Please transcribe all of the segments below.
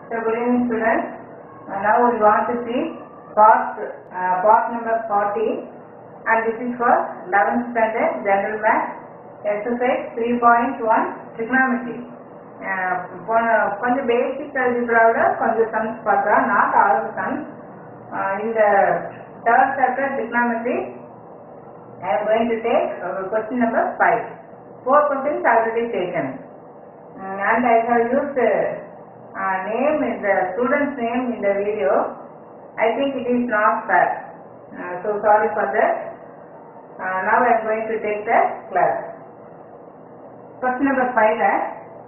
So good evening students. Now we want to see part number 40 and this is for 11th standard general math exercise 3.1 trigonometry. கொஞ்சம் basic algebra கொஞ்சம் sums பார்த்தா not all the sums. In the third chapter trigonometry I am going to take question number 5. 4 questions already taken and I have used name in the student's name in the video. I think it is not fair, so sorry for that. Now I am going to take the class. Question number 5 that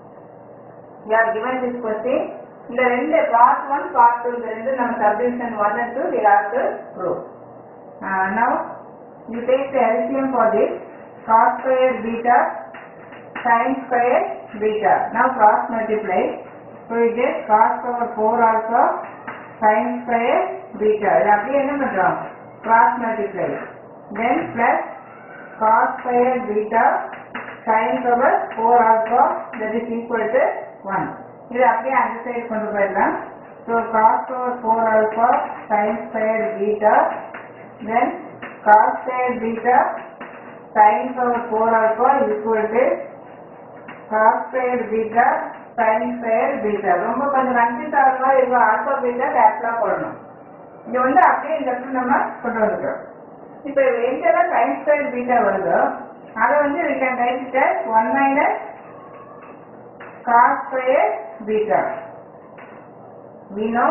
we are given this question. In the end part 1 part 2 the end nam subdivision 1 and 2 we have to prove. Now you take the LCM for this. Cos square beta sin square beta. Now cross multiply. So you get cos power 4 alpha sin square beta. இது அப்படியே என்ன பண்றோம்? Cross multiply. Then plus cos square beta sin power 4 alpha that is equal to 1. இது அப்படியே அந்த side கொண்டு போயிடலாம். So cos power 4 alpha sin square beta then cos square beta sin power 4 alpha equal to cos square beta sin square beta. ரொம்ப கொஞ்சம் confuse ஆகுற மாதிரி இருக்கும். ஆல்பா பீட்டா கேப்லா போடணும். இங்க வந்து அப்படியே இந்த இடத்துல நம்ம கொண்டு வந்துட்டோம். இப்போ எங்கெல்லாம் sin square beta வருதோ அதை வந்து we can write it as 1 minus cos square beta. We know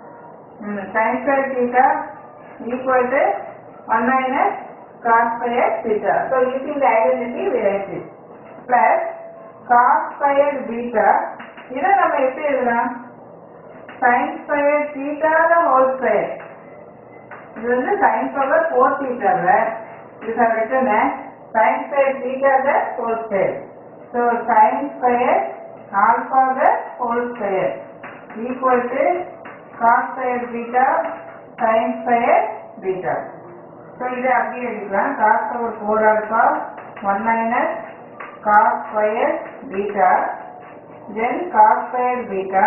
sin square beta equal to 1 minus cos square beta. So using the identity we write it plus cos square beta. இதை நம்ம எப்படி எழுதலாம்? sin square theta the whole square. இது வந்து sin power 4 theta இது are written as sin square theta the whole square. So sin square alpha the whole square equal to cos square beta sin square beta. So இதை அப்படியே எழுதிக்கலாம். cos power 4 alpha 1 minus cos square beta then cos square beta.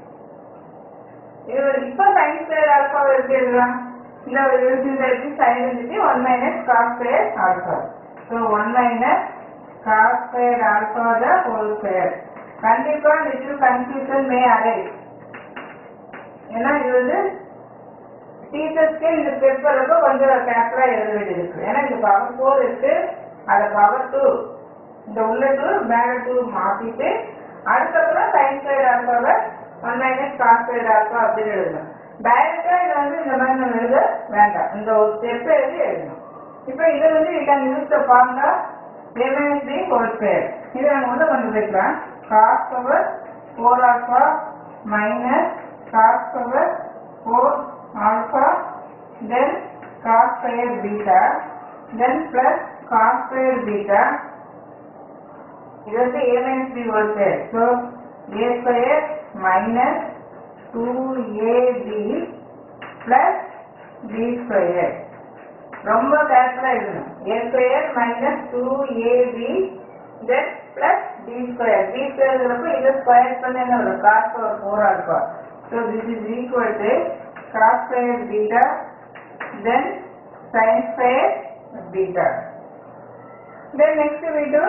இப்போ sin square alpha எப்படி எழுதலாம்? இந்த using the sin identity 1 minus cos square alpha. So 1 minus cos square alpha the whole square. கண்டிப்பா little confusion may arise. ஏன்னா இது வந்து டீச்சர்ஸ்க்கு இந்த பேப்பருக்கு கொஞ்சம் கேப்டரா எழுத வேண்டியது இருக்கு. ஏன்னா இந்த பவர் 4 இருக்கு, அது பவர் 2 இந்த உள்ள 2 மேல 2 மாத்திட்டு அதுக்கப்புறம் sin square alpha 1 minus cos square alpha அப்படின்னு எழுதணும். டைரக்டா இதை வந்து இந்த மாதிரி நம்ம எழுத வேண்டாம். இந்த ஒரு ஸ்டெப் எழுதி எழுதணும். இப்போ இதை வந்து we can use the formula a minus b whole square. இதை நம்ம உள்ள கொண்டு வைக்கலாம். cos power 4 alpha minus cos power 4 alpha then cos square beta then plus cos square beta. இது வந்து a minus b whole square. So a square minus 2ab plus b square. ரொம்ப கேர்ஃபுல்லா எழுதணும். a square minus 2ab then plus b square. b square ங்கிறப்ப இதை square பண்ண என்ன வரும்? cos power 4 alpha. So this is equal to cos square beta then sin square beta. Then next we do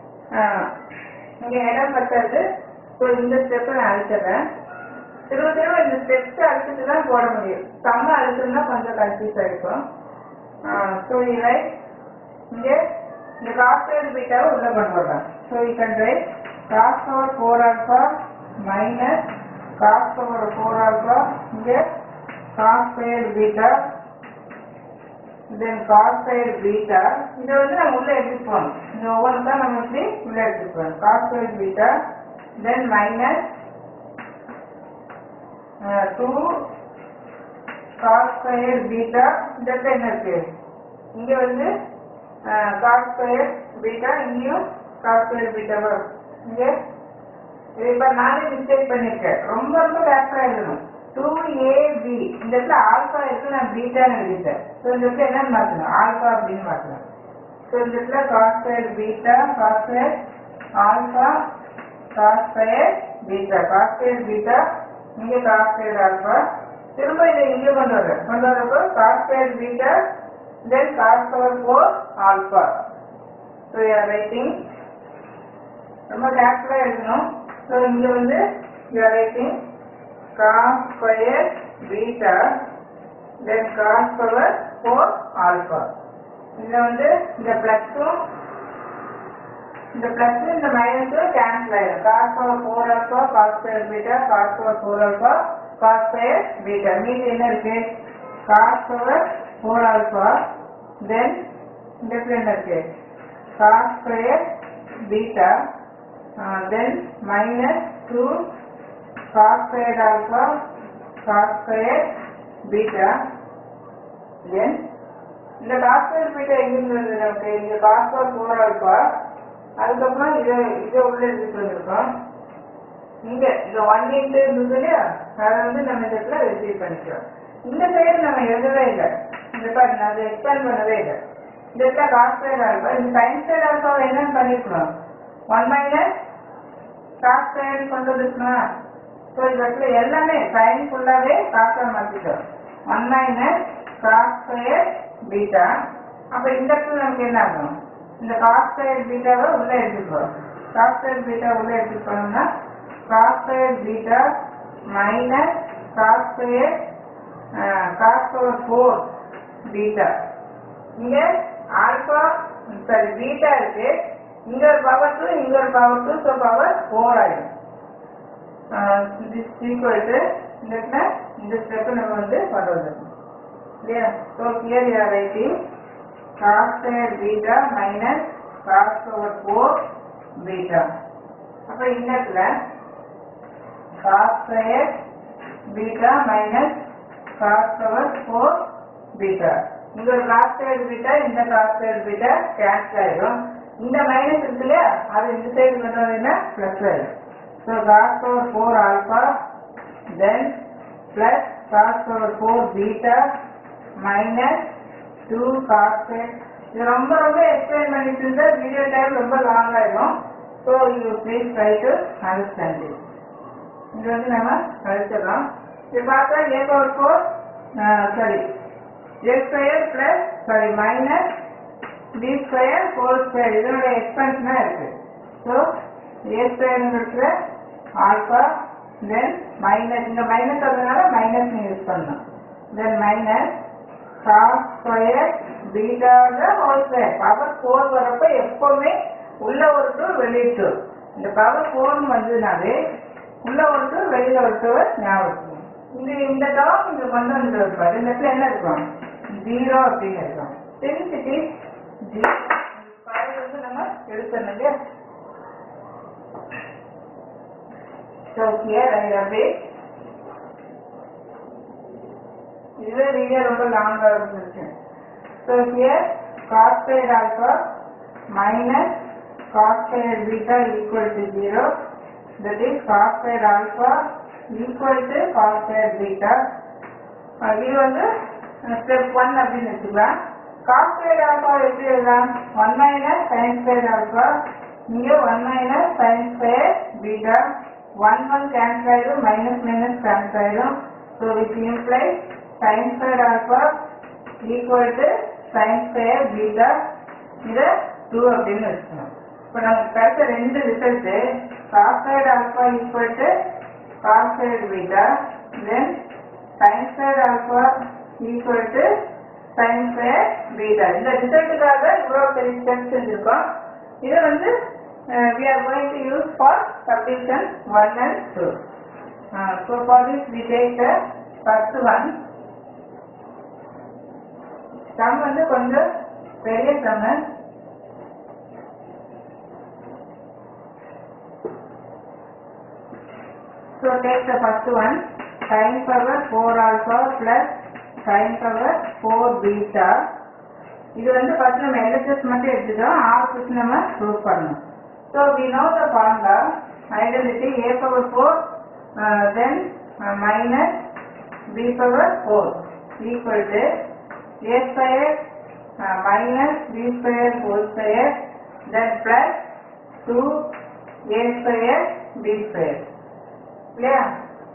இங்கே இடம் பத்தாது. ஸோ இந்த ஸ்டெப்பை நான் அழிச்சிடுறேன். திரும்ப இந்த ஸ்டெப்ஸ் அழிச்சிட்டு தான் போட முடியும். சம்ம அழிச்சோம்னா கொஞ்சம் கன்ஃபியூஸ் ஆகிருக்கும். ஸோ இதை இங்கே இந்த cos square பீட்டாவை உள்ள கொண்டு வரலாம். So you can write cos power 4 alpha minus cos power 4 alpha இங்கே cos square beta then cos square beta. இதை வந்து நம்ம உள்ள எடுத்துட்டு போகணும். இந்த ஒவ்வொன்று தான் நம்ம இப்படி உள்ள எடுத்துட்டு போகணும். cos square beta then minus 2 cos square beta. இந்த என்ன இருக்கு? இங்க வந்து cos square beta இங்கேயும் cos square beta வரும். இங்க இப்போ நானே மிஸ்டேக் பண்ணியிருக்கேன். ரொம்ப ரொம்ப கேர்ஃபுல்லா எழுதணும். 2ab இந்த இடத்துல ஆல்பா இருக்கு, நான் பீட்டான்னு எழுதிட்டேன். ஸோ இந்த இடத்துல என்னன்னு மாற்றணும்? ஆல்பா அப்படின்னு மாற்றணும். ஸோ இந்த இடத்துல cos square beta cos square alpha cos square beta. Cos square beta இங்கே cos square alpha. திரும்ப இதை இங்கே கொண்டு வரப்போ cos square beta, then cos power 4 alpha. So you are writing, ரொம்ப கேர்ஃபுல்லாக எழுதணும். ஸோ இங்கே வந்து you are writing cos square beta, then cos power 4 alpha. இதில் வந்து இந்த ப்ளஸும் இந்த மைனஸும் கேன்சல் ஆயிடும். cos power 4 alpha, cos square beta, cos power 4 alpha, cos square beta. மீதி என்ன இருக்கு? cos power 4 alpha, then இந்த என்ன இருக்கு? cos square beta, then minus 2 cos square alpha, cos square beta, then இந்த cos square beta எங்கிருந்து வருது நமக்கு? இங்க cos power 4 alpha, அதுக்கப்புறம் இதை உள்ள எடுத்துட்டு வந்திருக்கோம். இங்க இந்த 1 இன்ட்டு இருந்தது இல்லையா, அதை வந்து நம்ம இந்த இடத்துல ரிசீவ் பண்ணிக்கிறோம். இந்த சைடு நம்ம எழுதவே இல்லை, இந்த பாருங்க அதை எக்ஸ்பேண்ட் பண்ணவே இல்லை. இந்த இடத்துல cos square alpha, இந்த sin square alpha என்னன்னு பண்ணிருக்கணும்? 1 minus cos square கொண்டு வந்துருக்கணும். ஸோ இந்த இடத்துல எல்லாமே sin ஃபுல்லாவே காசா மாற்றிட்டோம். 1 minus cos square beta. அப்போ இந்த இடத்துல நமக்கு என்ன ஆகும்? இந்த cos square beta-வை உள்ள எடுத்துக்கிறோம். cos square beta உள்ள எடுத்துக்கணும்னா cos square beta minus cos square cos power 4 beta. இங்க ஆல்பா சாரி பீட்டா இருக்கு, இங்க ஒரு பவர் 2, இங்க ஒரு பவர் 2, ஸோ பவர் 4 ஆயிடும். இந்த ஸ்டெப் நம்ம வந்து கொண்டு வந்துடணும் இல்லையா? So here you are writing cos square beta minus cos power 4 beta. அப்போ இந்த இடத்துல cos square beta minus cos power 4 beta. இங்க ஒரு cos square beta, இந்த cos square beta கேன்சல் ஆயிடும். இந்த மைனஸ் இருக்கு இல்லையா, அது இந்த சைடு கொண்டு வந்தீங்கன்னா பிளஸ் ஆயிடும். So cos power 4 alpha, then plus cos power 4 beta minus 2 cos square. இது ரொம்ப எக்ஸ்பிளைன் பண்ணிட்டு இருந்தா வீடியோ டைம் ரொம்ப லாங் ஆயிடும். So you please try to understand it. இது வந்து நம்ம கழிச்சிடலாம். இது பார்த்தா a power 4 sorry a square plus sorry minus b square whole square இதனுடைய எக்ஸ்பென்ஷனாக இருக்கு. ஸோ a ஸ்கொயர்ங்கிறதுல ஆல்பா, தென் மைனஸ் இந்த மைனஸ் அதனால மைனஸ் யூஸ் பண்ணணும். Then minus cos square beta whole square. Power 4 வரப்ப எப்பவுமே உள்ள ஒரு 2 வெளியே 2. இந்த பவர் 4 வந்ததுனாலே உள்ள ஒரு 2 வெளியில ஒரு 2 ஞாபகம். இந்த டேர்ம் இங்க கொண்டு வந்து இருப்பாரு. இந்த இடத்துல என்ன இருக்கும்? 0 அப்படின்னு இருக்கும். டென்சிட்டி 0 வந்து நம்ம எடுத்துடணும் இல்லையா? So here I update. இதுவே வீடியோ ரொம்ப லாங்காக இருந்துச்சு. So here cos square alpha minus cos square beta equal to 0. That is cos square alpha equal to cos square beta. இது வந்து ஸ்டெப் 1 அப்படின்னு வச்சுக்கலாம். cos square alpha எப்படி எழுதலாம்? 1 minus sin square alpha, இங்கே 1 minus sin square beta. 1 cancel ஆயிடும், minus minus cancel ஆயிடும். So which implies sin square alpha equal to sin square beta. இதை 2 அப்படின்னு வச்சுக்கணும். இப்போ நமக்கு கிடைச்ச ரெண்டு result cos square alpha equal to cos square beta, then sin square alpha equal to sin square beta. இந்த ரிசல்ட்டுக்காக இவ்வளோ பெரிய ஸ்டெப்ஸ் செஞ்சுருக்கோம். இதை வந்து we are going to use for subdivision 1 and 2. So for this we take the first one. Sum வந்து கொஞ்சம் பெரிய sum. So take the first one, sin power 4 alpha plus sin power 4 beta. இது வந்து first நம்ம LHS மட்டும் எடுத்துட்டோம், R நம்ம prove பண்ணணும். So we know the formula, identity a power 4 then minus b power 4 equal to a square minus b square whole square then plus 2 a square b square. இல்லையா?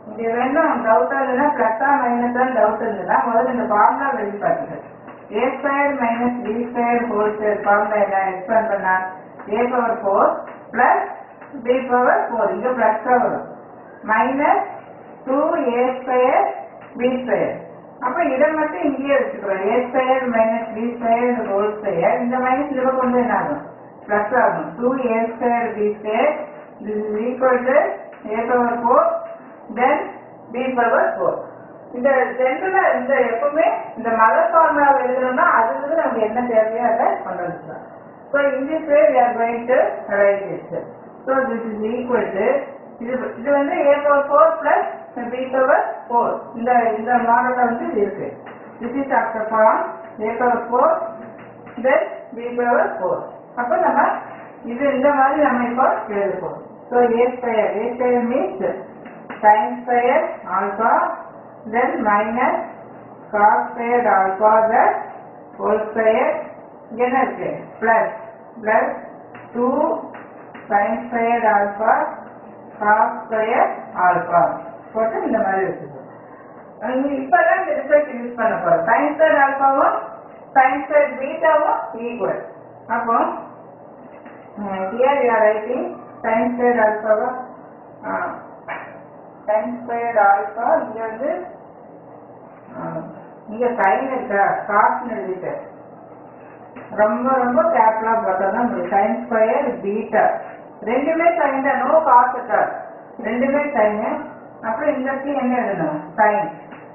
இங்க வேணும் doubt இல்லைன்னா பிளஸா மைனஸா doubt இருந்ததுன்னா முதல்ல இந்த formula எழுதி பார்த்துக்கணும். a square minus b square whole square formula என்ன எக்ஸ்பேண்ட் பண்ணா a power 4 plus b power 4 இங்க பிளஸ் வரும் minus 2a square b square. அப்ப இதை மட்டும் இங்கேயே வச்சுக்கிறோம். a square minus b square whole square இந்த மைனஸ் இதை கொண்டு என்ன ஆகும் பிளஸ் ஆகும் 2a square b square this is equal to a power 4 then b power 4. இந்த ஜெனரலா இந்த எப்பவுமே இந்த மதர் ஃபார்முலா எழுதணும்னா அதுக்கு நமக்கு என்ன தேவையோ அதை கொண்டு வந்துக்கலாம். So in this way we are going to write this. So this is equal to இது வந்து a power 4 plus b power 4 இந்த மாடல்ல வந்து இருக்கு. This is after form a power 4 then b power 4. அப்ப நம்ம இது இந்த மாதிரி நம்ம இப்போ எழுதுவோம். So a square means sin square alpha then minus cos square alpha the whole square என்ன இருக்கு plus 2 sin square alpha cos square alpha போட்டு இந்த மாதிரி வச்சுக்கோம். இப்பதான் இந்த ரிசல்ட் யூஸ் பண்ண போறோம். sin square alphaவும் sin square betaவும் equal. அப்போ here we are writing sin square alpha sin square alpha இங்க வந்து இங்க sin இருக்கா cos எழுதிட்டு ரொம்ப ரொம்ப கேப்லா பார்த்தா sin square beta ரெண்டுமே sin தான் நோ cos இருக்கா ரெண்டுமே sin. அப்புறம் இந்த இடத்துல என்ன எழுதணும் sin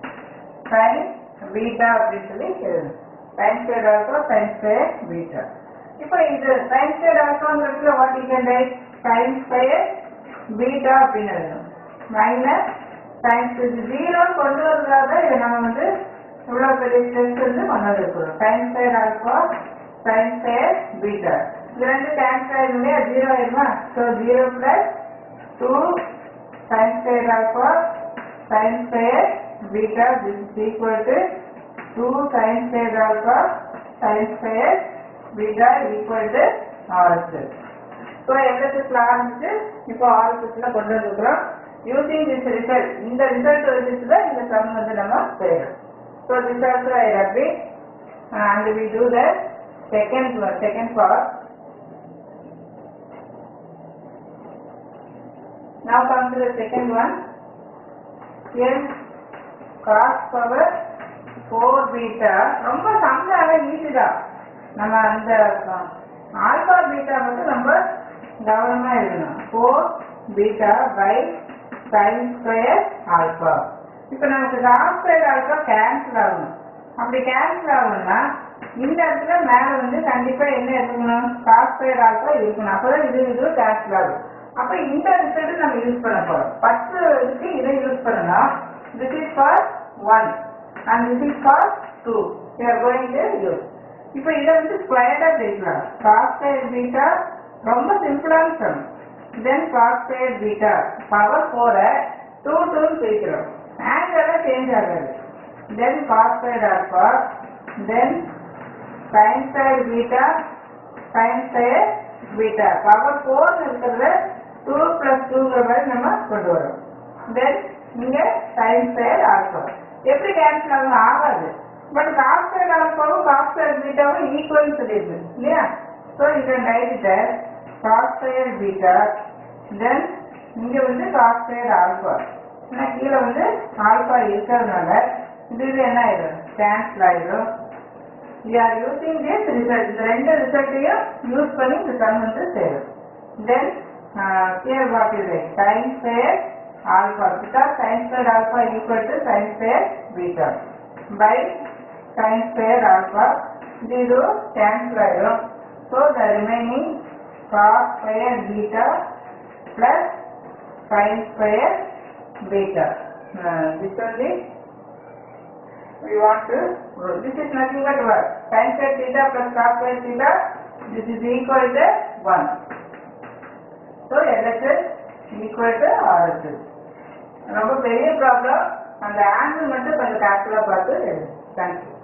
beta அப்படின்னு சொல்லி எழுதணும் sin square alpha sin square beta. இப்போ இது sin square alphaங்கிறதுல what you can write sin square beta அப்படின்னு எழுதணும் மைனஸ் sin ஜீரோ கொண்டு வரதுக்காக இதை நம்ம வந்து இவ்வளவு பெரிய ஸ்ட்ரென்த் வந்து கொண்டு வந்துருக்கிறோம். sin square alpha sin square beta இது ரெண்டு கேன்சல் ஆயிடும் ஜீரோ ஆயிடுமா. So 0 plus 2 sin square alpha sin square beta this is equal to 2 sin square alpha sin square beta equal to RHS. So எவ்வளோத்துக்குள்ள ஆரம்பிச்சு இப்போ RHSல கொண்டு வந்துருக்கிறோம். using this result இந்த ரிசல்ட் வச்சுட்டு தான் இந்த சம் வந்து நம்ம செய்யறோம். So this also I rub it and we do the second part. Now come to the second one. Here cos power 4 beta ரொம்ப சம்னால ஈஸி தான். நம்ம அந்த ஆல்பா பீட்டா மட்டும் நம்ம கவனமா எழுதணும் 4 beta by sin square alpha. இப்போ நமக்கு cos square alpha கேன்சல் ஆகணும். அப்படி கேன்சல் ஆகணும்னா இந்த இடத்துல மேல வந்து கண்டிப்பா என்ன இருக்கணும் cos square alpha இருக்கணும். அப்பதான் இது கேன்சல் ஆகும். அப்ப இந்த ரிசல்ட் நம்ம யூஸ் பண்ண போறோம். ஃபர்ஸ்ட் இதுக்கு இதை யூஸ் பண்ணலாம். this is for 1 and this is for 2 we are going to use. இப்போ இதை வந்து ஸ்கொயர்டா பிரிக்கலாம். cos square beta ரொம்ப சிம்பிளான sum. then cos square beta power 4 2 பிரிக்கிறோம். ஆங்கிள் சேஞ்ச் ஆகாது. then cos square alpha then sin square beta sin square beta power 4 இருக்கிறது 2 plus 2ங்கிற மாதிரி நம்ம கொண்டு வரோம். then இங்க sin square alpha எப்படி கேன்சல் ஆகும் ஆகாது. பட் cos square alphaவும் cos square betaவும் ஈக்குவல் சொல்லிருக்கு இல்லையா. ஸோ இதை write cos square beta then இங்க வந்து cos square alpha ஏன்னா கீழே வந்து ஆல்பா இருக்கிறதுனால இது என்ன ஆயிடும் கேன்சல் ஆயிடும். we are using this result இந்த ரெண்டு ரிசல்ட்டையும் யூஸ் பண்ணி இந்த சம் வந்து செய்யணும். then here what is it sin square alpha because sin square alpha equal to sin square beta by sin square alpha இது cancel ஆயிடும். so the remaining cos square beta plus sin square beta this only we want to this is nothing but what sin square theta plus cos square theta this is equal to 1. so LHS equal to RHS. ரொம்ப பெரிய problem அந்த angle மட்டும் கொஞ்சம் கேர்ஃபுல்லா பார்த்து எழுதுங்க. Thank you.